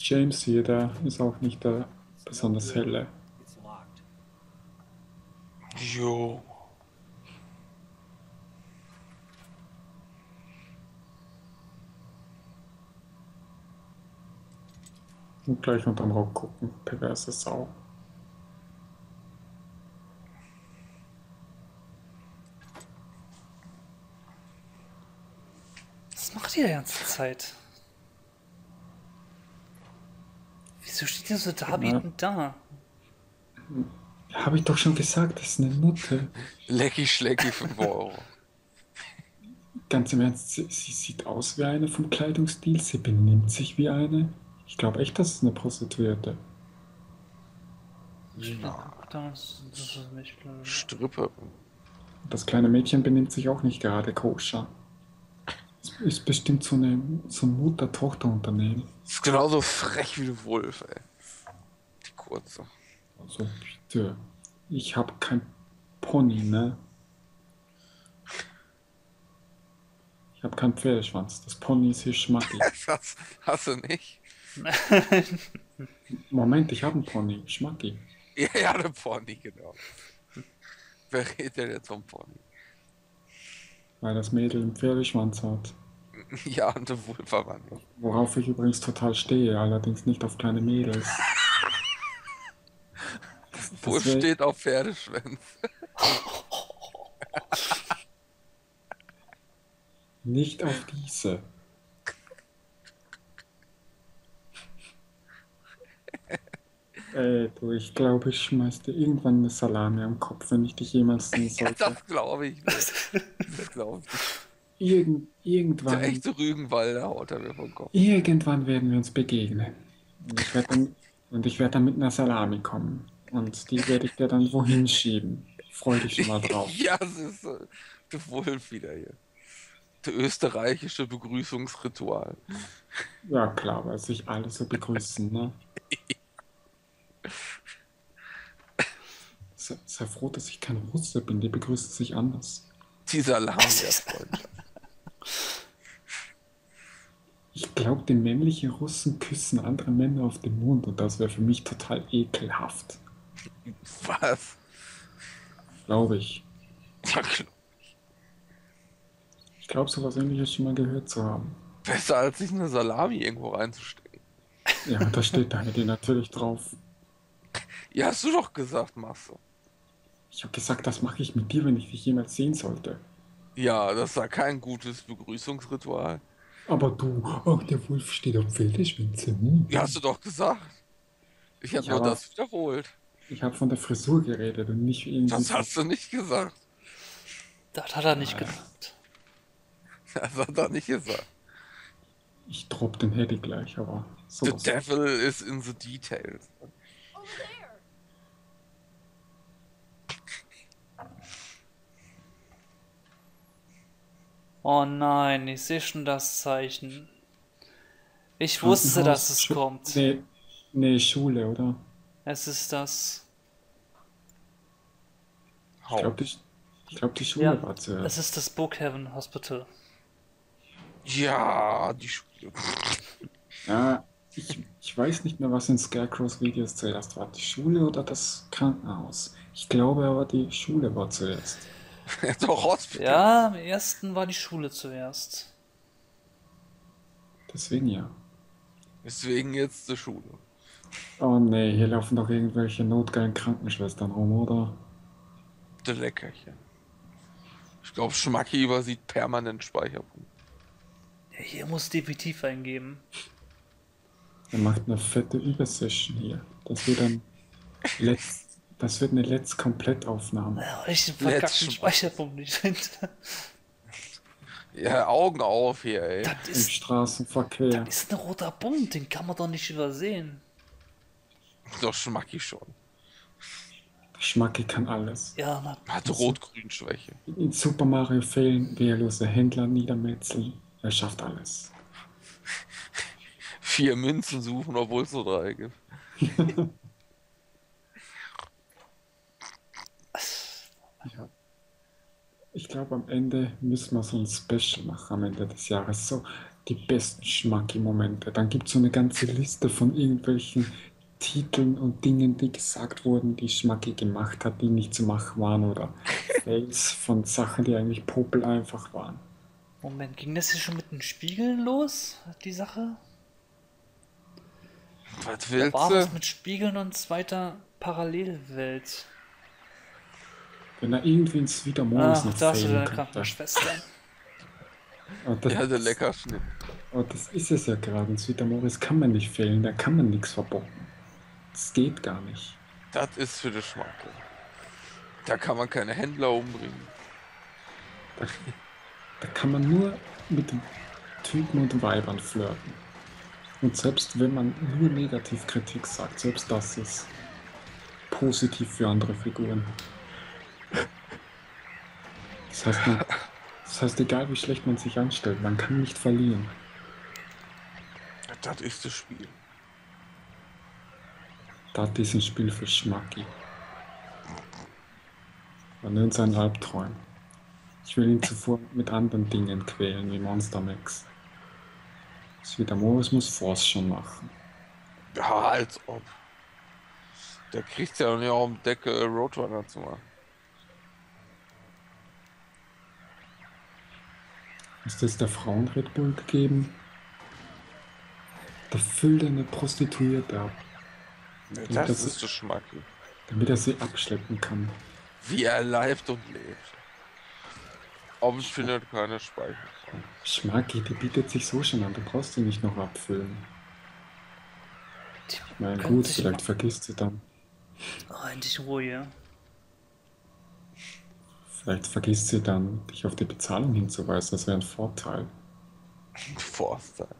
James hier, der ist auch nicht der besonders helle. Jo. Und gleich unterm Rock gucken, perverse Sau. Was macht ihr die ganze Zeit? Wieso steht ihr so darbietend da? Habe ich doch schon gesagt, das ist eine Nutte. Lecky Schlecky 5 Euro. Ganz im Ernst, sie sieht aus wie eine vom Kleidungsstil, sie benimmt sich wie eine. Ich glaube echt, das ist eine Prostituierte. Das ist nicht blöd. Stripperin. Das kleine Mädchen benimmt sich auch nicht gerade koscher. Es ist bestimmt so ein Mutter-Tochter-Unternehmen. Ist genauso frech wie der Wolf, ey. Die kurze. Also bitte, ich habe kein Pony, ne? Ich habe keinen Pferdeschwanz. Das Pony ist hier schmackig. Das hast du nicht? Moment, ich habe einen Pony. Schmacki. Ja, der Pony, genau. Wer redet denn jetzt vom Pony? Weil das Mädel einen Pferdeschwanz hat. Ja, und der Wolf aber nicht. Worauf ich übrigens total stehe, allerdings nicht auf kleine Mädels. Wolf wär- steht auf Pferdeschwänze. Nicht auf diese. Ey, du, ich glaube, ich schmeiß dir irgendwann eine Salami am Kopf, wenn ich dich jemals sehen Ja, sollte. das glaube ich nicht. Das glaube ich nicht. Der Irgendwann, echte Rügenwalder haut er mir vom Kopf. irgendwann werden wir uns begegnen. Und ich werde dann mit einer Salami kommen. Und die werde ich dir dann wohin schieben. Freu dich schon mal drauf. Ja, es ist der Wolf wieder hier. Der österreichische Begrüßungsritual. Ja, klar, weil sich alle so begrüßen, ne? Sei froh, dass ich kein Russe bin, die begrüßen sich anders. Die Salami der Freundschaft. Ich glaube, die männlichen Russen küssen andere Männer auf den Mund und das wäre für mich total ekelhaft. Was? Glaube ich. Ja, klar. Ich glaube, sowas Ähnliches schon mal gehört zu haben. Besser als sich eine Salami irgendwo reinzustecken. Ja, da steht da die natürlich drauf. Ja, hast du doch gesagt, machst du. Ich habe gesagt, das mache ich mit dir, wenn ich dich jemals sehen sollte. Ja, das war kein gutes Begrüßungsritual. Aber du, ach, der Wolf steht auf Pferdeschwänze. Ja, hast du doch gesagt. Ich habe Ja, nur aber- das wiederholt. Ich habe von der Frisur geredet und nicht irgendwie. Das hast du nicht gesagt. Das hat er nicht gesagt. Das hat er nicht gesagt. Ich drop den Hedy gleich, aber The sowas. devil is in the details. Oh nein, ich sehe schon das Zeichen. Ich wusste, dass es kommt. Nee, Schule, oder? Es ist das. Ich glaube, die Schule Ja, war es zuerst. ist das Brookhaven Hospital. Ja, die Schule. Ja, ich weiß nicht mehr, was in Scarecrows Videos zuerst war. Die Schule oder das Krankenhaus? Ich glaube aber, die Schule war zuerst. Doch, Hospital. Ja, im ersten war die Schule zuerst. Deswegen ja. Deswegen jetzt die Schule. Oh nee, hier laufen doch irgendwelche notgeilen Krankenschwestern rum, oder? Der Leckerchen. Ich glaube, Schmacki übersieht permanent Speicherpunkt. Ja, hier muss definitiv eingeben. Er macht eine fette Übersession hier. Das wird eine Let's Komplettaufnahme. Ja, weil ich den Let's verkackten Schmeiß. Speicherpunkt nicht finde. Ja, Augen auf hier, ey. Das Im ist, Straßenverkehr. das ist ein roter Punkt, den kann man doch nicht übersehen. Doch, Schmacki schon. Schmacki kann alles. Ja, na, Hat Rot-Grün-Schwäche. In Super Mario Fällen wehrlose Händler niedermetzeln. Er schafft alles. 4 Münzen suchen, obwohl es nur 3 gibt. Ja. Ich glaube, am Ende müssen wir so ein Special machen am Ende des Jahres. So die besten Schmacki-Momente. Dann gibt es so eine ganze Liste von irgendwelchen Titeln und Dingen, die gesagt wurden, die Schmacki gemacht hat, die nicht zu machen waren oder Fails von Sachen, die eigentlich popel einfach waren. Moment, ging das hier schon mit den Spiegeln los, die Sache? Was Da willst war du? was mit Spiegeln und zweiter Parallelwelt. Wenn er irgendwie ins Wieder Morris Ach, noch da hast du failen deine könnte. Krankenschwester. Und das, Ja, der Leckerschnitt. und das ist es ja gerade. Ins Wieder Morris kann man nicht failen, da kann man nichts verbocken. Das geht gar nicht. Das ist für die Schmacke. Da kann man keine Händler umbringen. Da kann man nur mit den Typen und Weibern flirten. Und selbst wenn man nur Negativkritik sagt, selbst das ist positiv für andere Figuren. Das heißt, egal wie schlecht man sich anstellt, man kann nicht verlieren. Das ist das Spiel. Das ist ein Spiel für Schmacki. Und nur in seinen Albträumen. Ich will ihn zuvor mit anderen Dingen quälen, wie Monster Max. Das wieder Morris muss Force schon machen. Ja, als ob. Der kriegt ja noch nicht auf dem Deckel Roadrunner zu machen. Ist es der Frauen Red Bull gegeben? Da füllt er eine Prostituierte ab, Das ist das Schmacki. damit er sie abschleppen kann. Wie er lebt und lebt. Aber es findet keine Speicher. Schmacki, die bietet sich so schon an, du brauchst sie nicht noch abfüllen. Ich meine, Können gut, sich vielleicht vergisst sie dann. Oh, endlich Ruhe. Vielleicht vergisst sie dann, dich auf die Bezahlung hinzuweisen, das wäre ein Vorteil. Forster.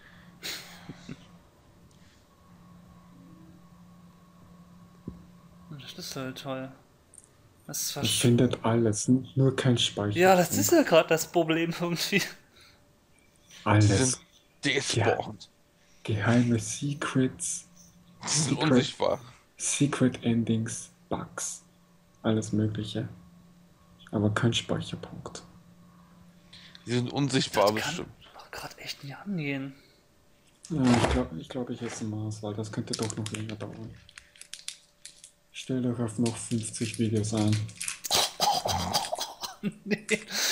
Das ist halt toll. Das ist Er fast. findet alles, nur kein Speicher. Ja, das ist ja gerade das Problem irgendwie. Die alles. sind despawned. Geheime Secrets, Die sind unsichtbar. Secret Endings, Bugs, alles Mögliche. Aber kein Speicherpunkt. Die sind unsichtbar Das bestimmt. kann doch gerade echt nicht angehen. Ja, ich glaube, ich esse Maß, weil das könnte doch noch länger dauern. Stellt euch auf noch 50 Videos ein. Nee.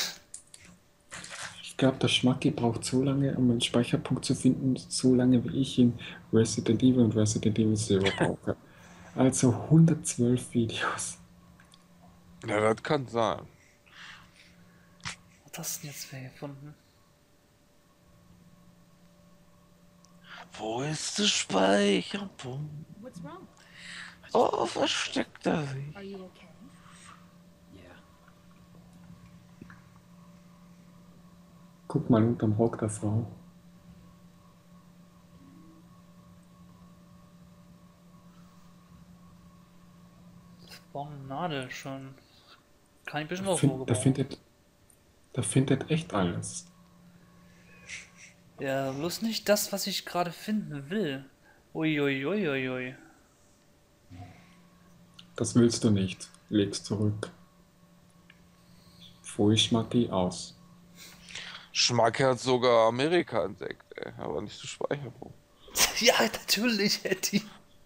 Ich glaube, der Schmacki braucht so lange, um einen Speicherpunkt zu finden, so lange wie ich in Resident Evil und Resident Evil Zero brauche. Also 112 Videos. Ja, das kann sein. Was hast du denn jetzt wer gefunden? Wo ist der Speicherpunkt? What's wrong? Oh, versteckt er sich. Are you okay? Yeah. Guck mal unterm Rock der Frau. Warum eine Nadel schon? Kann ich ein bisschen Der, was find, der, vorgebrauchen. findet, der findet echt alles. Ja, bloß nicht das, was ich gerade finden will. Uiuiuiui. Das willst du nicht. Leg's zurück. Pfui Schmacki aus. Schmack hat sogar Amerika entdeckt, ey. Aber nicht der Speicherpunkt. Ja, natürlich, Eddie.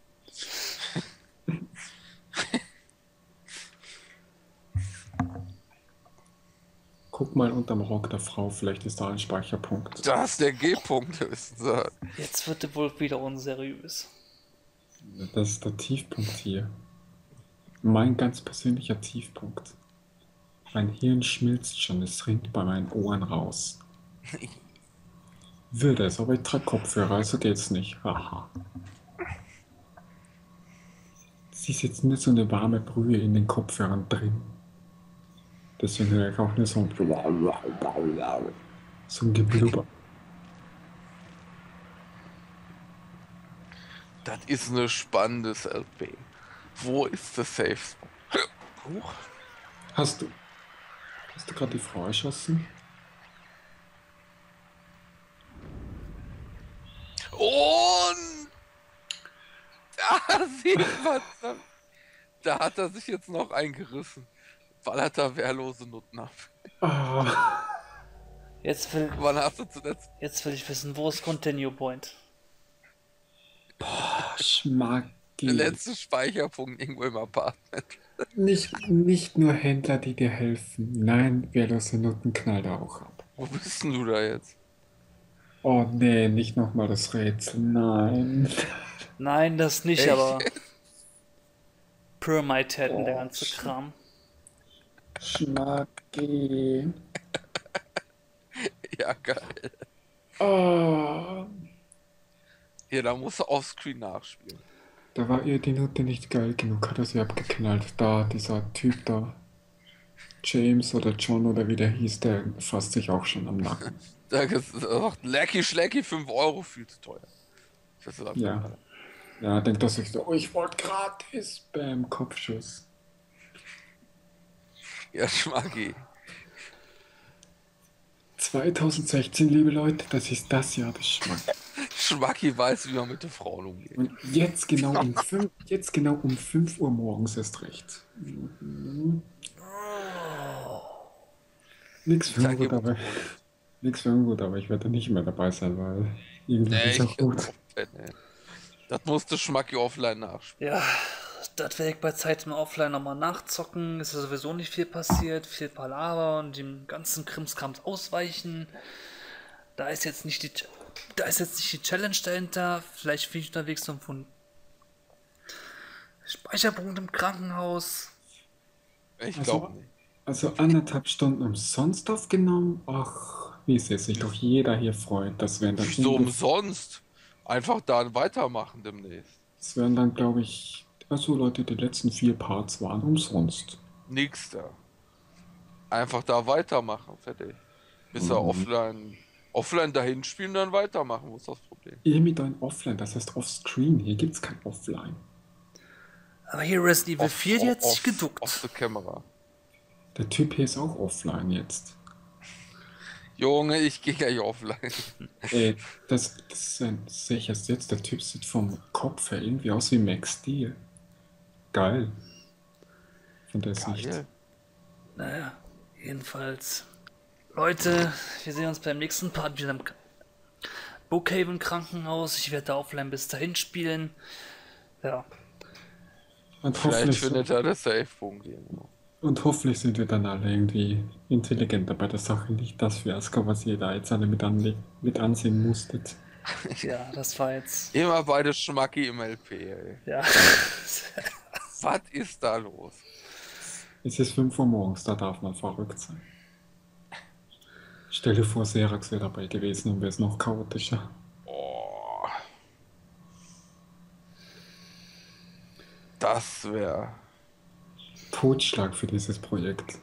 Guck mal unterm Rock der Frau, vielleicht ist da ein Speicherpunkt. Da ist der G-Punkt, wissen Sie. Jetzt wird der wohl wieder unseriös. Das ist der Tiefpunkt hier. Mein ganz persönlicher Tiefpunkt. Mein Hirn schmilzt schon, es rinnt bei meinen Ohren raus. Würde es, aber ich trage Kopfhörer, also geht's nicht. Haha. Sie ist jetzt nur so eine warme Brühe in den Kopfhörern drin. Deswegen höre ich auch nur so ein Geblubber. Das ist eine spannende LP. Wo ist der Safe Spot? Huch. Hast du gerade die Frau erschossen? Und da sieht man dann. Da hat er sich jetzt noch eingerissen. Ballert er wehrlose Nutten ab. Ah, Wann hast du zuletzt? Jetzt will ich wissen, wo ist Continue Point? Der Schmacki. letzte Speicherpunkt irgendwo im Apartment. Nicht nur Händler, die dir helfen. Nein, wehrlose Nutten knallt er auch ab. Wo bist denn du da jetzt? Oh nee, nicht nochmal das Rätsel. Nein. Nein, das nicht, Echt? aber Pyramid und der Oh, ganze Kram. Schmacki. Ja, geil. Oh, Ja, da musst du offscreen nachspielen. da war ihr die Nutte nicht geil genug, hat er sie abgeknallt. Da, dieser Typ da. James oder John oder wie der hieß, der fasst sich auch schon am Nacken. Da sagt Lecky Schlecky 5 Euro, viel zu teuer. Das ist Ja. Ja, denkt er sich so, oh, ich wollte gratis. Bam, Kopfschuss. Ja, Schmacki. 2016, liebe Leute, das ist das Jahr des Schmacks. Schmacki weiß, wie man mit den Frauen umgeht. Und jetzt genau um 5 Uhr morgens ist recht. Mhm. Nix für Sag ungut, ihr, aber, nix für ungut, aber ich werde nicht mehr dabei sein, weil irgendwie Nee, ist auch gut. Das musste Schmacki offline nachspielen. Ja, das werde ich bei Zeit im Offline nochmal nachzocken. Ist ja sowieso nicht viel passiert, viel Palaver und dem ganzen Krimskrams ausweichen. Da ist jetzt nicht die Challenge dahinter. Vielleicht bin ich unterwegs noch von Speicherpunkt im Krankenhaus. Ich Also- glaube nicht. Also 1,5 Stunden umsonst aufgenommen. Ach, wie sehr sich doch jeder hier freut. Das wären dann, Wieso umsonst? Einfach da weitermachen demnächst. glaube ich, also Leute, die letzten 4 Parts waren umsonst. Nix da. Einfach da weitermachen, fertig. Bis er offline dahin spielen, dann weitermachen, wo ist das Problem? Ihr mit ein Offline, das heißt Offscreen. Hier gibt's kein Offline. Aber hier Resident Evil 4 jetzt sich geduckt. Off the camera. Der Typ hier ist auch offline jetzt. Junge, ich gehe gleich offline. Das sehe ich erst jetzt. Der Typ sieht vom Kopf her irgendwie aus wie Max Steel. Geil. Von der Sicht. Geil. Naja, jedenfalls. Leute, wir sehen uns beim nächsten Part wieder im Brookhaven Krankenhaus. Ich werde da offline bis dahin spielen. Ja. Und Vielleicht hoffentlich, findet er das Safe-Punkt irgendwo. und hoffentlich sind wir dann alle irgendwie intelligenter bei der Sache. Nicht das Fiasko, was ihr da jetzt alle mit ansehen musstet. Ja, das war jetzt. Immer beide Schmacki im LP, ey. Ja. Was ist da los? Es ist 5 Uhr morgens, da darf man verrückt sein. Stell dir vor, Serax wäre dabei gewesen und wäre es noch chaotischer. Oh. Das wäre. Totschlag für dieses Projekt.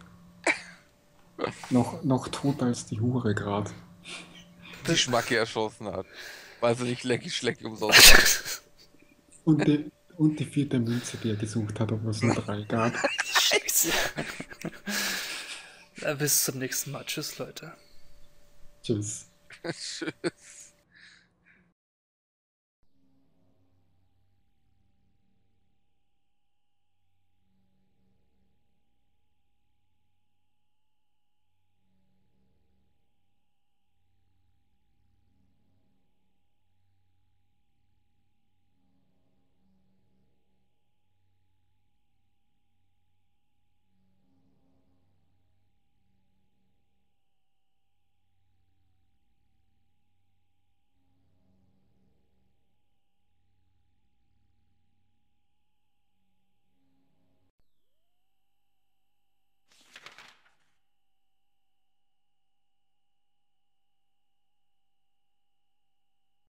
noch toter als die Hure gerade. die Schmacki erschossen hat. Weil sie nicht Lecky Schlecki umsonst hat. Und die 4. Münze, die er gesucht hat, obwohl es nur 3 gab. Scheiße. Bis zum nächsten Mal. Tschüss, Leute. Tschüss. Tschüss.